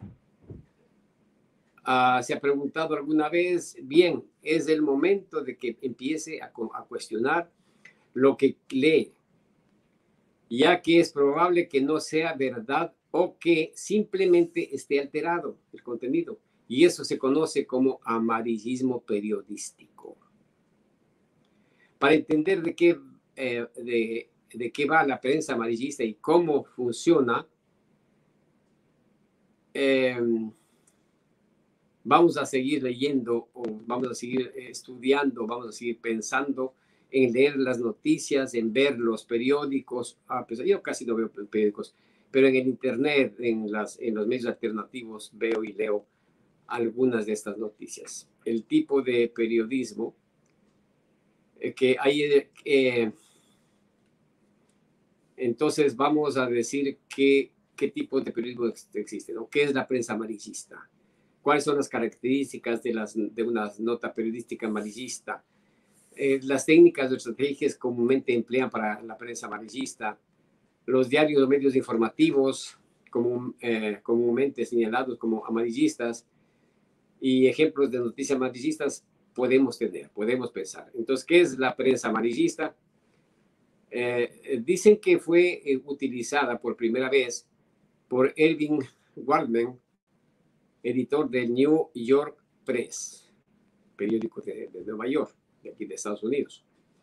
Uh, ¿Se ha preguntado alguna vez? Bien, es el momento de que empiece a, a cuestionar lo que lee, ya que es probable que no sea verdad o que simplemente esté alterado el contenido. Y eso se conoce como amarillismo periodístico. Para entender de qué, eh, de, de qué va la prensa amarillista y cómo funciona, eh, vamos a seguir leyendo o vamos a seguir estudiando, vamos a seguir pensando en leer las noticias, en ver los periódicos. Ah, pues yo casi no veo periódicos, pero en el internet, en, las, en los medios alternativos veo y leo algunas de estas noticias. El tipo de periodismo eh, que hay, eh, entonces vamos a decir que, qué tipo de periodismo existe, ¿no? ¿Qué es la prensa amarillista? ¿Cuáles son las características de, las, de una nota periodística amarillista? Eh, las técnicas o estrategias comúnmente emplean para la prensa amarillista, los diarios o medios informativos común, eh, comúnmente señalados como amarillistas y ejemplos de noticias amarillistas podemos tener, podemos pensar. Entonces, ¿qué es la prensa amarillista? Eh, dicen que fue eh, utilizada por primera vez por Irving Waldman, editor del New York Press, periódico de, de Nueva York, de aquí de Estados Unidos.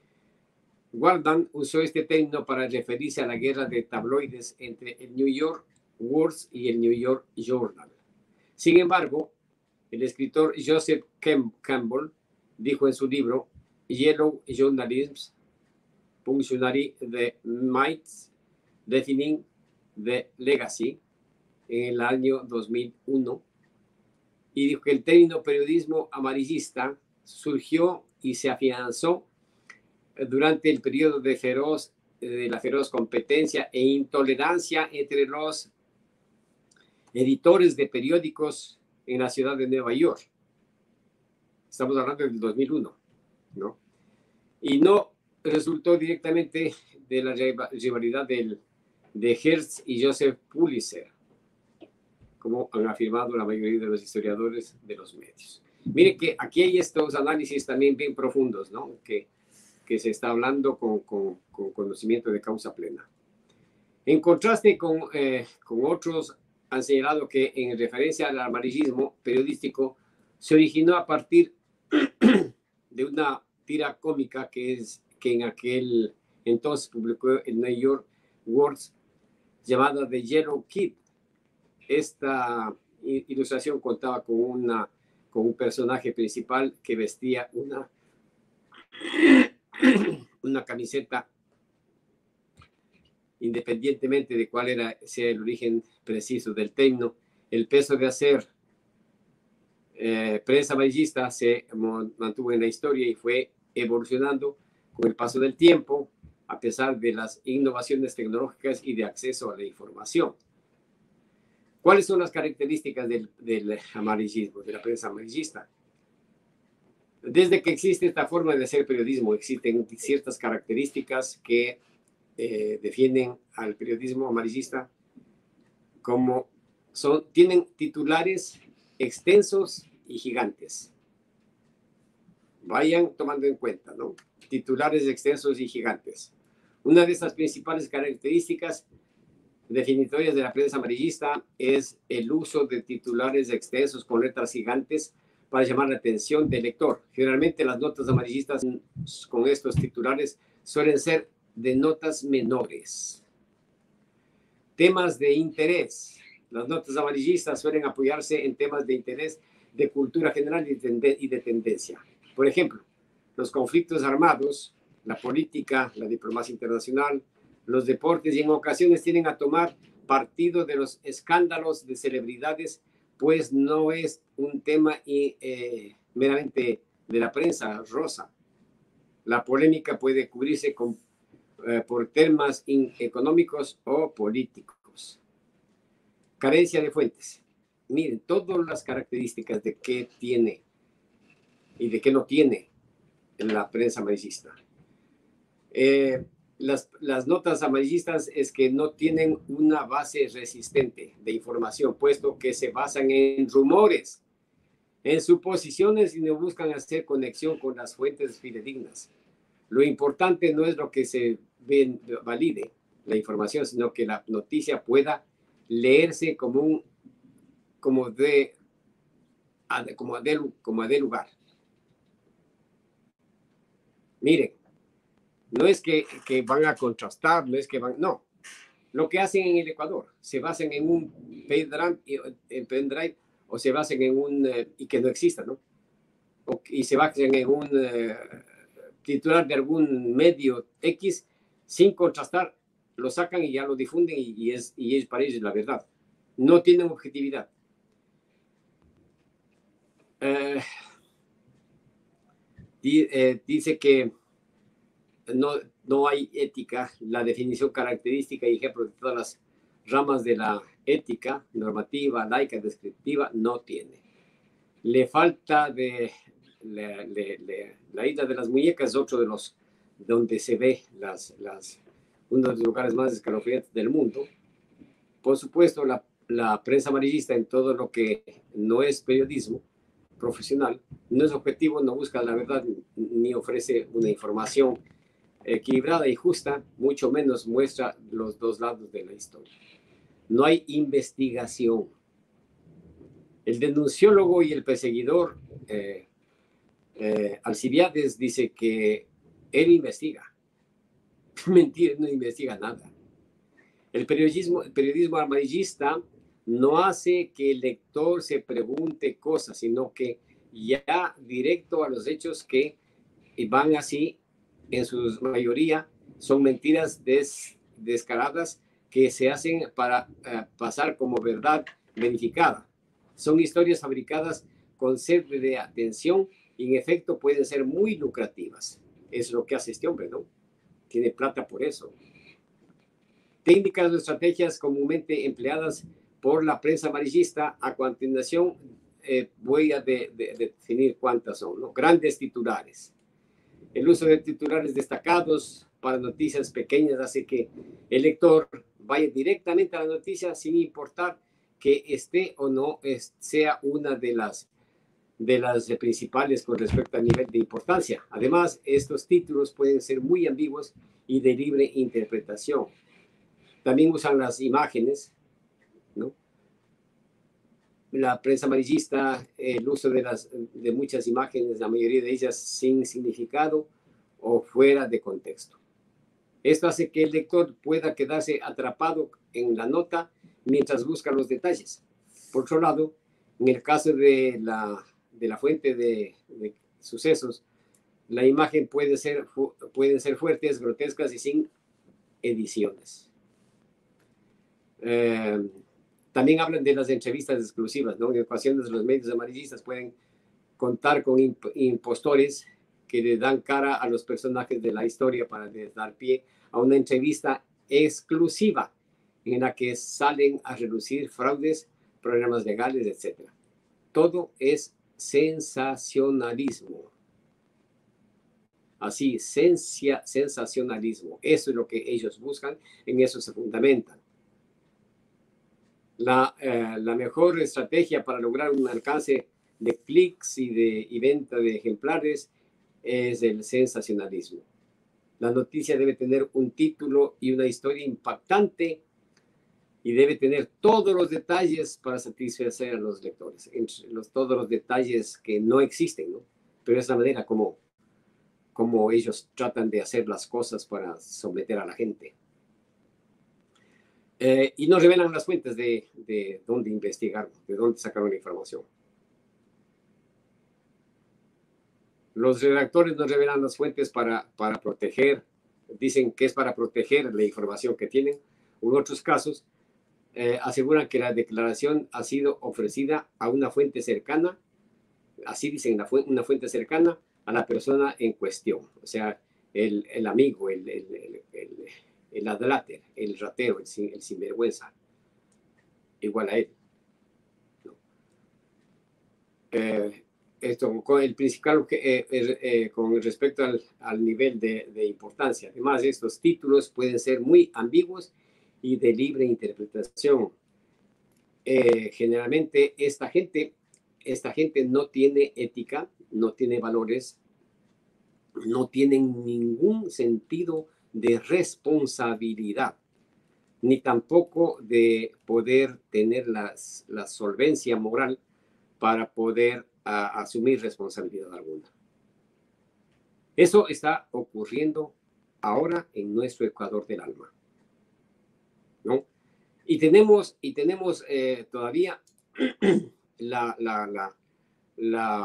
Waldman usó este término para referirse a la guerra de tabloides entre el New York World y el New York Journal. Sin embargo, el escritor Joseph Campbell dijo en su libro Yellow Journalism, Punctuary the Myths, Defining the Legacy, en el año dos mil uno, y dijo que el término periodismo amarillista surgió y se afianzó durante el periodo de, feroz, de la feroz competencia e intolerancia entre los editores de periódicos en la ciudad de Nueva York. Estamos hablando del dos mil uno, ¿no? Y no resultó directamente de la rivalidad del, de Hearst y Joseph Pulitzer, como han afirmado la mayoría de los historiadores de los medios. Miren que aquí hay estos análisis también bien profundos, ¿no? Que, que se está hablando con, con, con conocimiento de causa plena. En contraste con, eh, con otros, han señalado que en referencia al amarillismo periodístico se originó a partir de una tira cómica que, es, que en aquel entonces publicó el New York World llamada The Yellow Kid. Esta ilustración contaba con, una, con un personaje principal que vestía una, una camiseta, independientemente de cuál era, sea el origen preciso del término. El peso de hacer eh, prensa amarillista se mantuvo en la historia y fue evolucionando con el paso del tiempo, a pesar de las innovaciones tecnológicas y de acceso a la información. ¿Cuáles son las características del, del amarillismo, de la prensa amarillista? Desde que existe esta forma de hacer periodismo, existen ciertas características que eh, defienden al periodismo amarillista, como son, tienen titulares extensos y gigantes. Vayan tomando en cuenta, ¿no? Titulares extensos y gigantes. Una de estas principales características definitorias de la prensa amarillista es el uso de titulares extensos con letras gigantes para llamar la atención del lector. Generalmente las notas amarillistas con estos titulares suelen ser de notas menores. Temas de interés. Las notas amarillistas suelen apoyarse en temas de interés de cultura general y de tendencia. Por ejemplo, los conflictos armados, la política, la diplomacia internacional, los deportes, y en ocasiones tienden a tomar partido de los escándalos de celebridades, pues no es un tema y, eh, meramente de la prensa rosa. La polémica puede cubrirse con, eh, por temas in, económicos o políticos. Carencia de fuentes. Miren, todas las características de qué tiene y de qué no tiene la prensa amarillista. Eh, las, las notas amarillistas es que no tienen una base resistente de información, puesto que se basan en rumores, en suposiciones y no buscan hacer conexión con las fuentes fidedignas. Lo importante no es lo que se ve, valide la información, sino que la noticia pueda leerse como un como de como de, como de lugar. Miren, no es que, que van a contrastar, no es que van, no. Lo que hacen en el Ecuador, se basan en un pendrive, en pendrive o se basan en un, eh, y que no exista, ¿no? O, y se basan en un eh, titular de algún medio X, sin contrastar, lo sacan y ya lo difunden y, y, es, y es para ellos la verdad. No tienen objetividad. Eh, eh, dice que no, no hay ética. La definición característica y ejemplo de todas las ramas de la ética, normativa, laica, descriptiva, no tiene. Le falta de le, le, le, la isla de las muñecas, es otro de los donde se ve las, las, uno de los lugares más escalofriantes del mundo. Por supuesto, la, la prensa amarillista en todo lo que no es periodismo profesional, no es objetivo, no busca la verdad, ni ofrece una información equilibrada y justa, mucho menos muestra los dos lados de la historia. No hay investigación. El denunciólogo y el perseguidor eh, eh, Alcibiades dice que él investiga. Mentira, no investiga nada. El periodismo, el periodismo amarillista no hace que el lector se pregunte cosas, sino que ya directo a los hechos que van así, en su mayoría, son mentiras des, descaradas que se hacen para uh, pasar como verdad verificada. Son historias fabricadas con sed de atención y en efecto pueden ser muy lucrativas. Es lo que hace este hombre, ¿no? Tiene plata por eso. Técnicas o estrategias comúnmente empleadas por la prensa amarillista. A continuación eh, voy a de, de, de definir cuántas son, ¿no? Grandes titulares. El uso de titulares destacados para noticias pequeñas hace que el lector vaya directamente a la noticia sin importar que esté o no es, sea una de las, de las principales con respecto al nivel de importancia. Además, estos títulos pueden ser muy ambiguos y de libre interpretación. También usan las imágenes, ¿no? La prensa amarillista, el uso de, las, de muchas imágenes, la mayoría de ellas sin significado o fuera de contexto. Esto hace que el lector pueda quedarse atrapado en la nota mientras busca los detalles. Por otro lado, en el caso de la, de la fuente de, de sucesos, la imagen puede ser, pueden ser fuertes, grotescas y sin ediciones. Eh, También hablan de las entrevistas exclusivas, ¿no? En ocasiones los medios amarillistas pueden contar con imp impostores que le dan cara a los personajes de la historia para dar pie a una entrevista exclusiva en la que salen a relucir fraudes, problemas legales, etcétera. Todo es sensacionalismo. Así, sencia, sensacionalismo. Eso es lo que ellos buscan, en eso se fundamentan. La, eh, la mejor estrategia para lograr un alcance de clics y de y venta de ejemplares es el sensacionalismo. La noticia debe tener un título y una historia impactante y debe tener todos los detalles para satisfacer a los lectores, entre los, todos los detalles que no existen, ¿no? Pero es la manera como, como ellos tratan de hacer las cosas para someter a la gente. Eh, y nos revelan las fuentes de, de dónde investigaron, de dónde sacaron la información. Los redactores nos revelan las fuentes para, para proteger, dicen que es para proteger la información que tienen. En otros casos, eh, aseguran que la declaración ha sido ofrecida a una fuente cercana, así dicen, la fu una fuente cercana a la persona en cuestión. O sea, el, el amigo, el, el, el, el, el adláter, el ratero, el, sin, el sinvergüenza, igual a él. ¿No? Eh, esto con el principal eh, eh, con respecto al, al nivel de, de importancia. Además, estos títulos pueden ser muy ambiguos y de libre interpretación. Eh, generalmente esta gente, esta gente no tiene ética, no tiene valores, no tienen ningún sentido de responsabilidad, ni tampoco de poder tener las, la solvencia moral para poder a, asumir responsabilidad alguna. Eso está ocurriendo ahora en nuestro Ecuador del alma, ¿no? Y tenemos, y tenemos eh, todavía la, la, la, la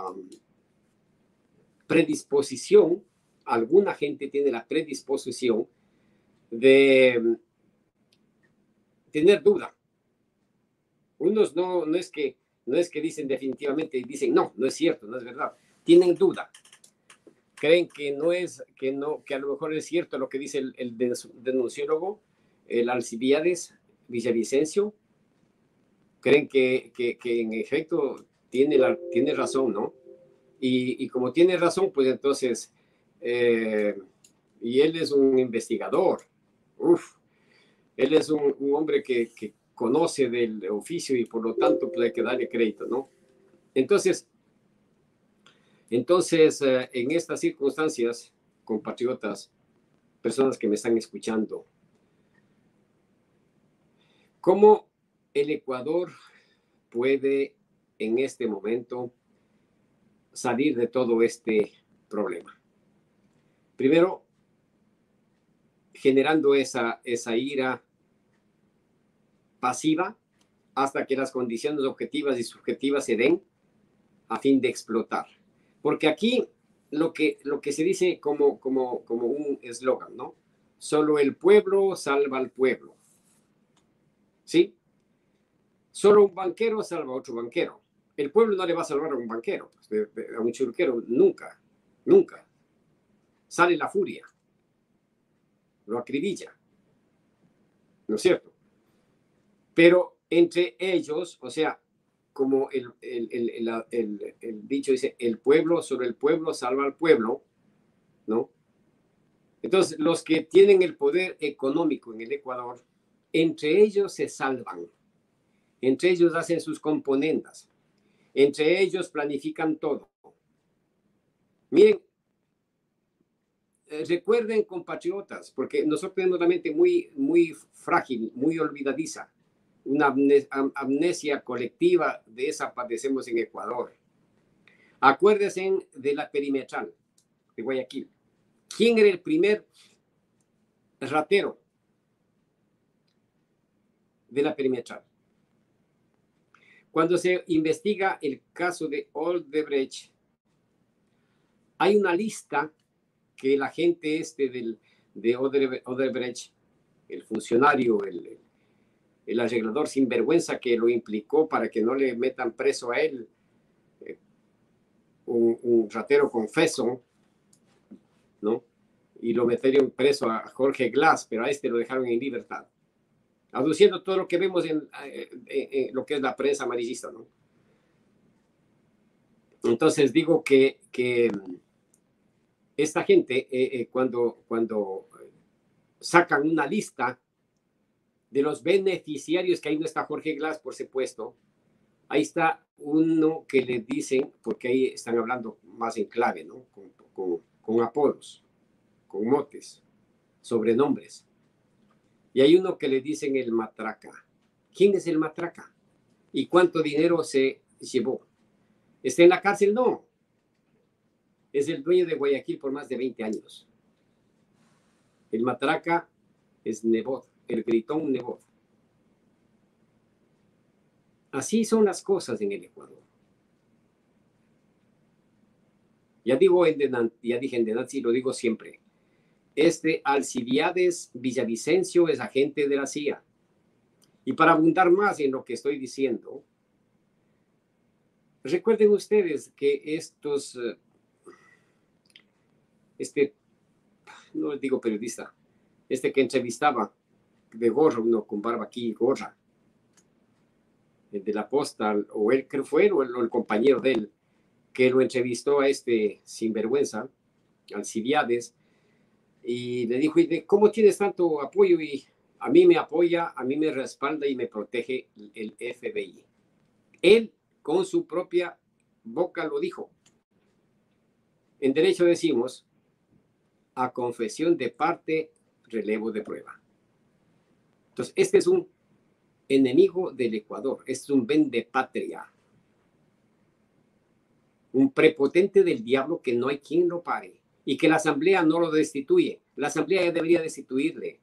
predisposición, alguna gente tiene la predisposición de tener duda. Unos no, no, es que, no es que dicen definitivamente, dicen no, no es cierto, no es verdad. Tienen duda. Creen que no es, que no, que a lo mejor es cierto lo que dice el, el denunciólogo, el Alcibiades Villavicencio. Creen que, que, que en efecto tiene, la, tiene razón, ¿no? Y, y como tiene razón, pues entonces, eh, y él es un investigador, uf, él es un, un hombre que, que conoce del oficio y por lo tanto pues hay que darle crédito, ¿no? Entonces, entonces eh, en estas circunstancias, compatriotas, personas que me están escuchando, ¿cómo el Ecuador puede en este momento salir de todo este problema? Primero, generando esa, esa ira pasiva hasta que las condiciones objetivas y subjetivas se den a fin de explotar. Porque aquí lo que, lo que se dice como, como, como un eslogan, ¿no? Solo el pueblo salva al pueblo. ¿Sí? Solo un banquero salva a otro banquero. El pueblo no le va a salvar a un banquero, a un churquero, nunca, nunca. Sale la furia, lo acribilla, ¿no es cierto? Pero entre ellos, o sea, como el, el, el, el, el, el dicho dice, el pueblo sobre el pueblo salva al pueblo, ¿no? Entonces, los que tienen el poder económico en el Ecuador, entre ellos se salvan, entre ellos hacen sus componendas, entre ellos planifican todo. Miren, eh, recuerden, compatriotas, porque nosotros tenemos la mente muy, muy frágil, muy olvidadiza, una amnesia colectiva, de esa padecemos en Ecuador. Acuérdense de la perimetral de Guayaquil. ¿Quién era el primer ratero de la perimetral? Cuando se investiga el caso de Odebrecht, hay una lista que la gente este del, de Odebrecht, el funcionario, el, el arreglador sinvergüenza que lo implicó para que no le metan preso a él, eh, un, un ratero confeso, ¿no? Y lo metieron preso a Jorge Glass, pero a este lo dejaron en libertad, aduciendo todo lo que vemos en, en, en lo que es la prensa amarillista, ¿no? Entonces digo que, que esta gente, eh, eh, cuando, cuando sacan una lista de los beneficiarios, que ahí no está Jorge Glass, por supuesto, ahí está uno que le dicen, porque ahí están hablando más en clave, ¿no? Con, con, con apodos, con motes, sobrenombres. Y hay uno que le dicen el matraca. ¿Quién es el matraca? ¿Y cuánto dinero se llevó? ¿Está en la cárcel? No. Es el dueño de Guayaquil por más de veinte años. El matraca es Nebot, el gritón Nebot. Así son las cosas en el Ecuador. Ya, digo en Denant, ya dije en Denanzi, lo digo siempre. Este Alcibiades Villavicencio es agente de la C I A. Y para abundar más en lo que estoy diciendo, recuerden ustedes que estos, este, no les digo periodista, este que entrevistaba de gorra, uno con barba aquí y gorra, el de la posta, o él, creo fue él, o el, o el compañero de él, que lo entrevistó a este sinvergüenza, Alcibiades, y le dijo, ¿cómo tienes tanto apoyo? Y a mí me apoya, a mí me respalda y me protege el F B I. Él, con su propia boca, lo dijo. En derecho decimos, a confesión de parte, relevo de prueba. Entonces, este es un enemigo del Ecuador, este es un vendepatria. Un prepotente del diablo que no hay quien lo pare y que la asamblea no lo destituye. La asamblea ya debería destituirle.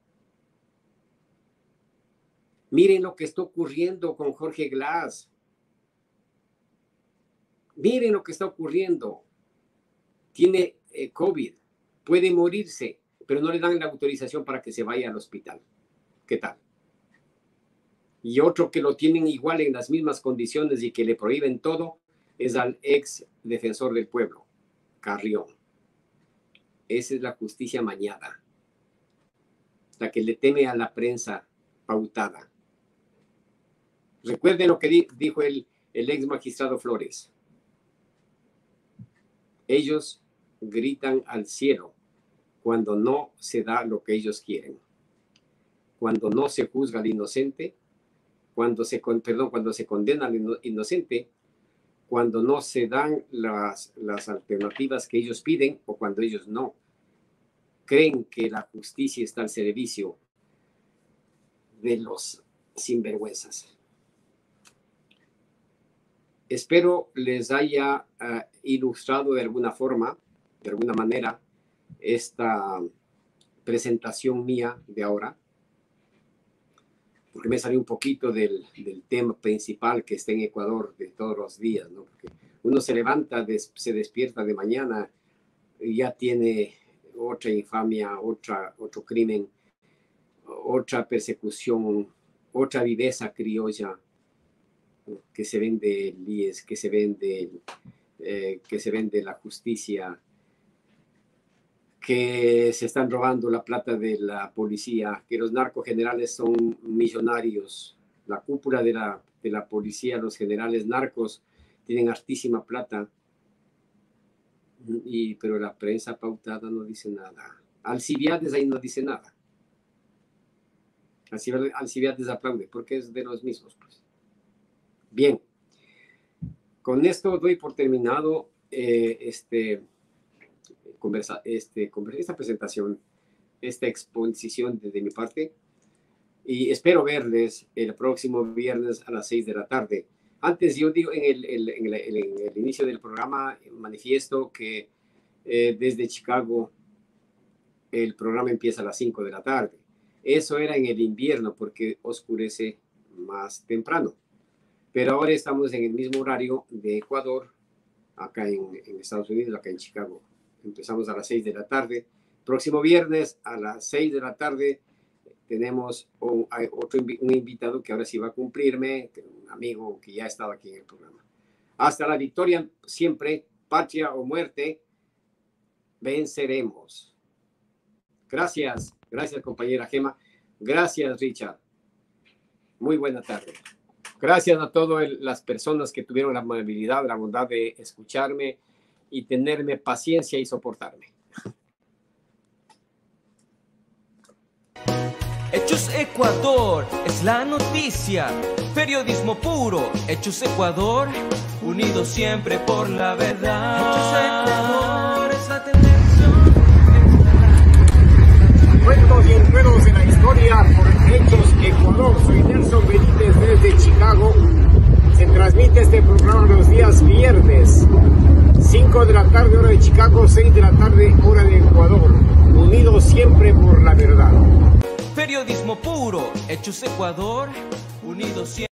Miren lo que está ocurriendo con Jorge Glass. Miren lo que está ocurriendo. Tiene eh, COVID, puede morirse, pero no le dan la autorización para que se vaya al hospital. ¿Qué tal? Y otro que lo tienen igual en las mismas condiciones y que le prohíben todo es al ex defensor del pueblo, Carrión. Esa es la justicia mañada, la que le teme a la prensa pautada. Recuerden lo que di dijo el, el ex magistrado Flores. Ellos gritan al cielo cuando no se da lo que ellos quieren, cuando no se juzga al inocente, cuando se, perdón, cuando se condena al inocente, cuando no se dan las, las alternativas que ellos piden o cuando ellos no creen que la justicia está al servicio de los sinvergüenzas. Espero les haya uh, ilustrado de alguna forma, de alguna manera, esta presentación mía de ahora, porque me salió un poquito del, del tema principal que está en Ecuador de todos los días, ¿no? Porque uno se levanta, des, se despierta de mañana y ya tiene otra infamia, otra, otro crimen, otra persecución, otra viveza criolla, ¿no? Que se vende el I E S, que se vende, eh, que se vende la justicia, que se están robando la plata de la policía, que los narcogenerales son millonarios, la cúpula de la, de la policía, los generales narcos tienen hartísima plata, y, pero la prensa pautada no dice nada. Alcibiades ahí no dice nada. Alcibiades aplaude porque es de los mismos. Pues. Bien, con esto doy por terminado eh, este... Conversa, este, esta presentación, esta exposición de, de mi parte, y espero verles el próximo viernes a las seis de la tarde. Antes yo digo en el, el, en el, en el inicio del programa manifiesto que eh, desde Chicago el programa empieza a las cinco de la tarde. Eso era en el invierno porque oscurece más temprano, pero ahora estamos en el mismo horario de Ecuador, acá en, en Estados Unidos, acá en Chicago. Empezamos a las seis de la tarde. Próximo viernes a las seis de la tarde tenemos un, otro, un invitado que ahora sí va a cumplirme, un amigo que ya ha estado aquí en el programa. Hasta la victoria siempre, patria o muerte, venceremos. Gracias, gracias compañera Gema. Gracias Richard. Muy buena tarde. Gracias a todas las personas que tuvieron la amabilidad, la bondad de escucharme y tenerme paciencia y soportarme. Hechos Ecuador es la noticia, periodismo puro. Hechos Ecuador, unidos siempre por la verdad. Hechos Ecuador es la televisión. Cuentos y enredos en la historia por Hechos Ecuador. Soy Nelson Benítez de Chicago. Se transmite este programa los días viernes, cinco de la tarde hora de Chicago, seis de la tarde hora de Ecuador. Unidos siempre por la verdad. Periodismo puro, Hechos Ecuador, unidos siempre.